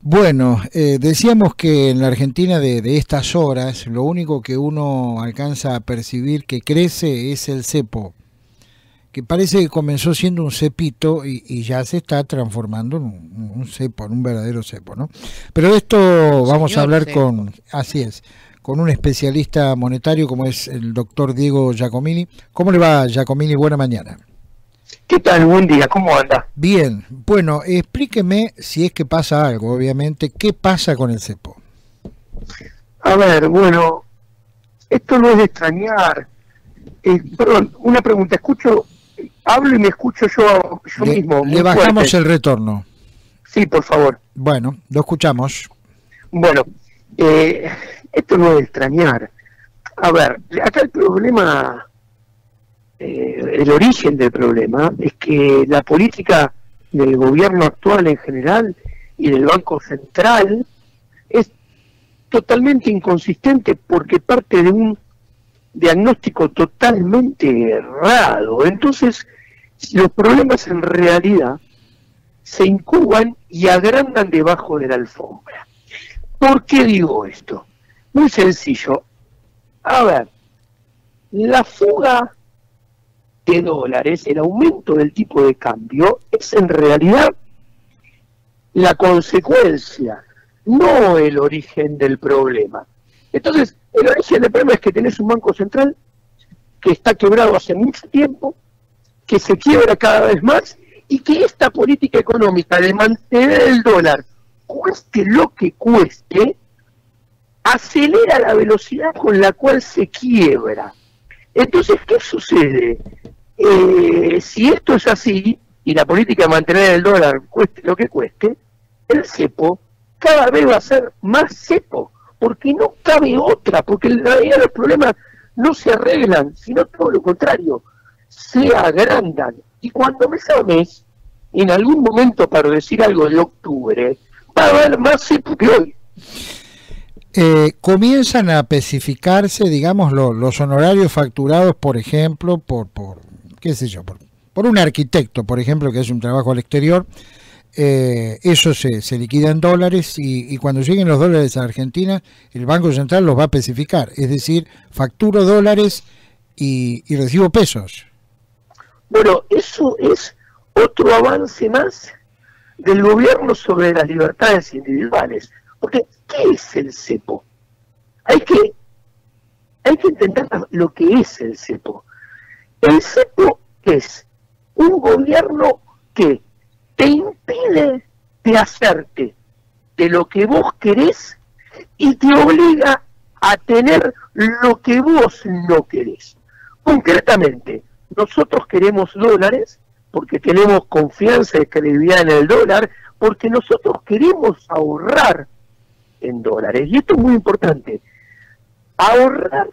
Bueno, decíamos que en la Argentina de estas horas lo único que uno alcanza a percibir que crece es el cepo, que parece que comenzó siendo un cepito y ya se está transformando en un cepo, en un verdadero cepo, ¿no? Pero de esto vamos a Señor hablar Cepo. así es, con un especialista monetario como es el doctor Diego Giacomini. ¿Cómo le va, Giacomini? Buena mañana. ¿Qué tal? Buen día, ¿cómo anda? Bien, bueno, explíqueme si es que pasa algo, obviamente, ¿qué pasa con el cepo? A ver, bueno, esto no es de extrañar. Perdón, una pregunta, hablo y me escucho yo mismo, Le muy bajamos fuerte. el retorno. Sí, por favor. Bueno, lo escuchamos. Bueno, eh, esto no es de extrañar. A ver, acá el problema, el origen del problema es que la política del gobierno actual en general y del Banco Central es totalmente inconsistente porque parte de un diagnóstico totalmente errado. Entonces, los problemas en realidad se incuban y agrandan debajo de la alfombra. ¿Por qué digo esto? Muy sencillo. A ver, la fuga de dólares, el aumento del tipo de cambio, es en realidad la consecuencia, no el origen del problema. Entonces, el origen del problema es que tenés un banco central que está quebrado hace mucho tiempo, que se quiebra cada vez más y que esta política económica de mantener el dólar, cueste lo que cueste, acelera la velocidad con la cual se quiebra. Entonces, ¿qué sucede? Si esto es así, y la política de mantener el dólar cueste lo que cueste, el cepo cada vez va a ser más cepo, porque no cabe otra, porque en realidad los problemas no se arreglan, sino todo lo contrario, se agrandan. Y cuando mes a mes, en algún momento, para decir algo de octubre, va a haber más cepo que hoy. Comienzan a especificarse, digamos, los honorarios facturados, por ejemplo, qué sé yo, por un arquitecto, por ejemplo, que hace un trabajo al exterior. Eso se liquida en dólares y cuando lleguen los dólares a Argentina, el Banco Central los va a especificar, es decir, facturo dólares y recibo pesos. Bueno, eso es otro avance más del gobierno sobre las libertades individuales. Porque, ¿qué es el cepo? Hay que entender lo que es el cepo. El cepo es un gobierno que te impide de hacerte de lo que vos querés y te obliga a tener lo que vos no querés. Concretamente, nosotros queremos dólares porque tenemos confianza y credibilidad en el dólar, porque nosotros queremos ahorrar en dólares. Y esto es muy importante. Ahorrar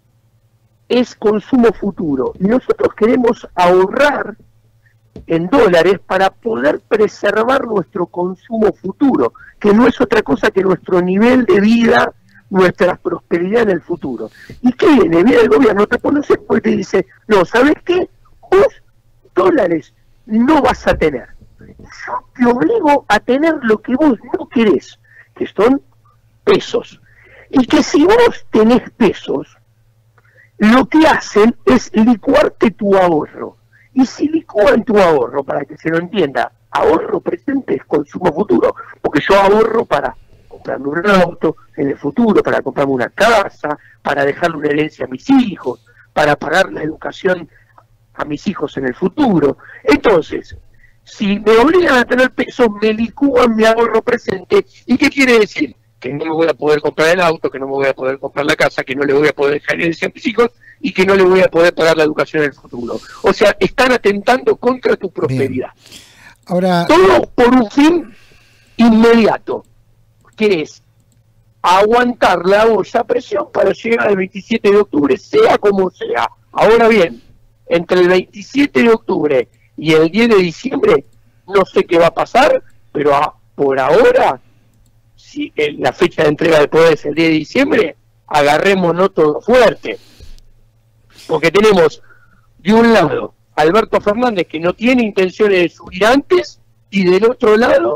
es consumo futuro. Y nosotros queremos ahorrar en dólares para poder preservar nuestro consumo futuro, que no es otra cosa que nuestro nivel de vida, nuestra prosperidad en el futuro. ¿Y qué viene? Viene el gobierno, te pone un cepo y te dice, no, ¿sabes qué? Vos dólares no vas a tener. Yo te obligo a tener lo que vos no querés, que son pesos. Y que si vos tenés pesos, lo que hacen es licuarte tu ahorro. Y si licúan tu ahorro, para que se lo entienda, ahorro presente es consumo futuro, porque yo ahorro para comprarme un auto en el futuro, para comprarme una casa, para dejarle una herencia a mis hijos, para pagar la educación a mis hijos en el futuro. Entonces, si me obligan a tener pesos, me licúan mi ahorro presente. ¿Y qué quiere decir? Que no me voy a poder comprar el auto, que no me voy a poder comprar la casa, que no le voy a poder dejar herencia a mis hijos y que no le voy a poder pagar la educación en el futuro. O sea, están atentando contra tu prosperidad. Bien. Ahora, todo por un fin inmediato, que es aguantar la olla a presión para llegar al 27 de octubre, sea como sea. Ahora bien, entre el 27 de octubre y el 10 de diciembre, no sé qué va a pasar, pero por ahora, si la fecha de entrega de poder es el 10 de diciembre, agarrémonos todo fuerte. Porque tenemos, de un lado, Alberto Fernández, que no tiene intenciones de subir antes, y del otro lado,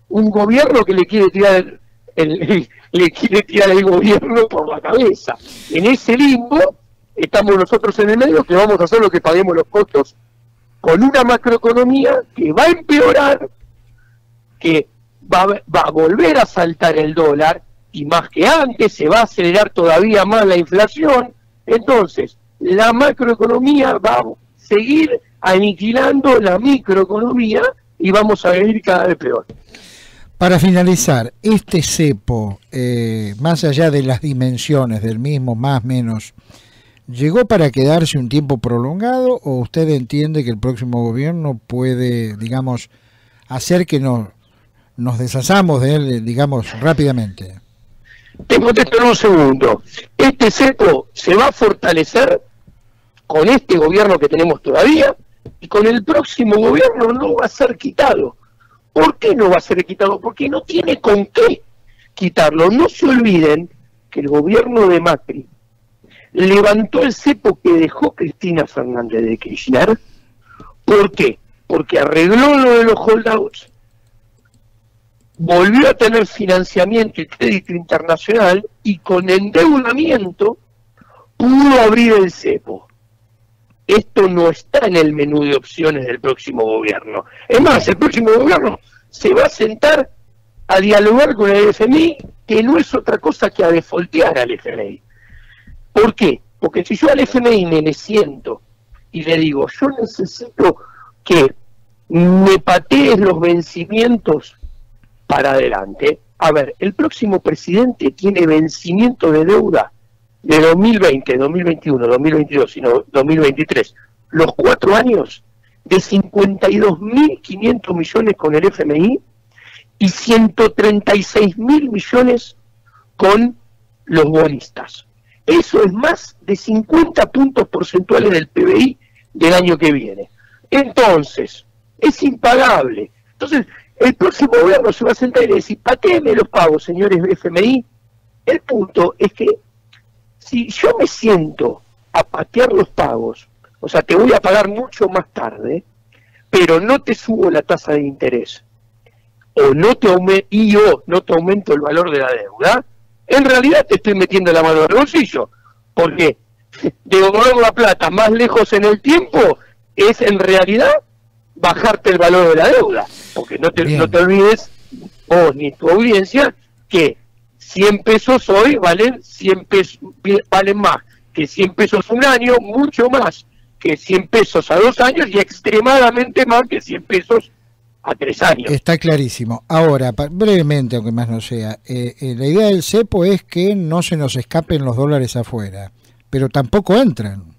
un gobierno que le quiere tirar le quiere tirar el gobierno por la cabeza. En ese limbo estamos nosotros en el medio, que vamos a hacer lo que paguemos los costos, con una macroeconomía que va a empeorar, que va a volver a saltar el dólar, y más que antes se va a acelerar todavía más la inflación. Entonces la macroeconomía va a seguir aniquilando la microeconomía y vamos a vivir cada vez peor. Para finalizar, este cepo, más allá de las dimensiones del mismo, más o menos, ¿llegó para quedarse un tiempo prolongado o usted entiende que el próximo gobierno puede, digamos, hacer que nos deshazamos de él, digamos, rápidamente? Te contesto en un segundo. Este cepo se va a fortalecer con este gobierno que tenemos todavía, y con el próximo gobierno no va a ser quitado. ¿Por qué no va a ser quitado? Porque no tiene con qué quitarlo. No se olviden que el gobierno de Macri levantó el cepo que dejó Cristina Fernández de Kirchner. ¿Por qué? Porque arregló lo de los holdouts, volvió a tener financiamiento y crédito internacional, y con endeudamiento pudo abrir el cepo. Esto no está en el menú de opciones del próximo gobierno. Es más, el próximo gobierno se va a sentar a dialogar con el FMI, que no es otra cosa que a defoltear al FMI. ¿Por qué? Porque si yo al FMI me siento y le digo, yo necesito que me patees los vencimientos para adelante. A ver, el próximo presidente tiene vencimiento de deuda de 2020, 2021, 2022 y 2023, los 4 años, de 52.500 millones con el FMI y 136.000 millones con los bonistas. Eso es más de 50 puntos porcentuales del PBI del año que viene. Entonces, es impagable. Entonces, el próximo gobierno se va a sentar y le decir, patéeme los pagos, señores FMI. El punto es que si yo me siento a patear los pagos, o sea, te voy a pagar mucho más tarde, pero no te subo la tasa de interés, o no te aumento el valor de la deuda, en realidad te estoy metiendo la mano en el bolsillo, porque devolver la plata más lejos en el tiempo es en realidad bajarte el valor de la deuda, porque no te olvides, vos ni tu audiencia, que 100 pesos hoy valen 100 pesos, valen más que 100 pesos un año, mucho más que 100 pesos a 2 años y extremadamente más que 100 pesos a 3 años. Está clarísimo. Ahora, brevemente, aunque más no sea, la idea del cepo es que no se nos escapen los dólares afuera, pero tampoco entran.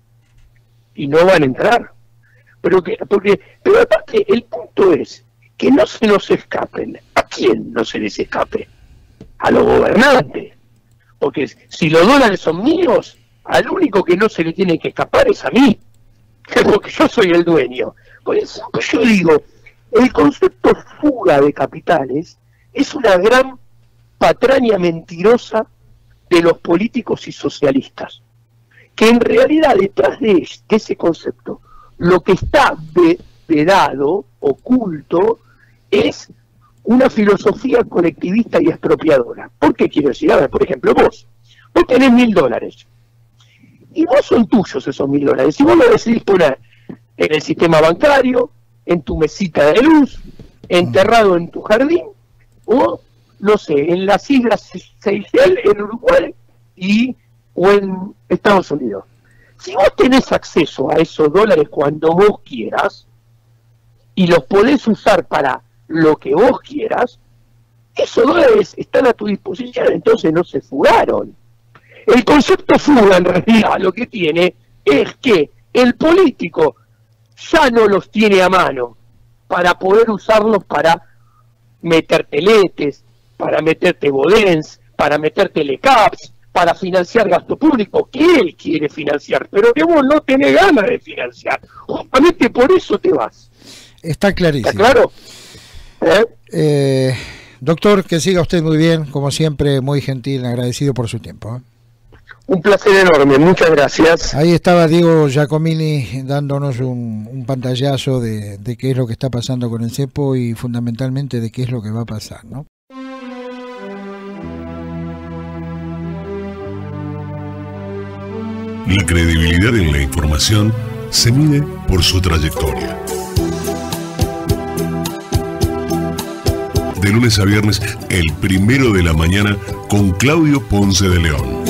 Y no van a entrar. Pero aparte, el punto es que no se nos escapen. ¿A quién no se les escape? A los gobernantes. Porque si los dólares son míos, al único que no se le tiene que escapar es a mí. Porque yo soy el dueño. Por eso yo digo, el concepto fuga de capitales es una gran patraña mentirosa de los políticos y socialistas. Que en realidad detrás de ese concepto, lo que está vedado, oculto, es una filosofía colectivista y expropiadora. ¿Por qué quiero decir? A ver, por ejemplo, vos tenés $1.000, y vos son tuyos esos $1.000, y vos lo decidís poner en el sistema bancario, en tu mesita de luz, enterrado en tu jardín, o, no sé, en las Islas Seychelles, en Uruguay, o en Estados Unidos. Si vos tenés acceso a esos dólares cuando vos quieras, y los podés usar para lo que vos quieras, esos dólares están a tu disposición, entonces no se fugaron. El concepto fuga en realidad lo que tiene es que el político ya no los tiene a mano para poder usarlos para meterte letes, para meterte bodens, para meterte lecaps, para financiar gasto público que él quiere financiar, pero que vos no tenés ganas de financiar. Justamente por eso te vas. Está clarísimo. ¿Está claro? Doctor, que siga usted muy bien, como siempre, muy gentil, agradecido por su tiempo. Un placer enorme, muchas gracias. Ahí estaba Diego Giacomini dándonos un pantallazo de qué es lo que está pasando con el cepo y fundamentalmente de qué es lo que va a pasar, ¿no? La credibilidad en la información se mide por su trayectoria. De lunes a viernes, el 1 de la mañana, con Claudio Ponce de León.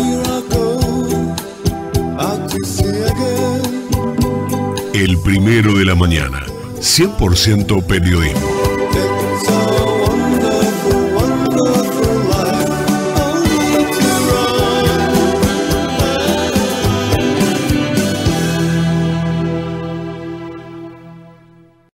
El 1 de la mañana, 100% periodismo.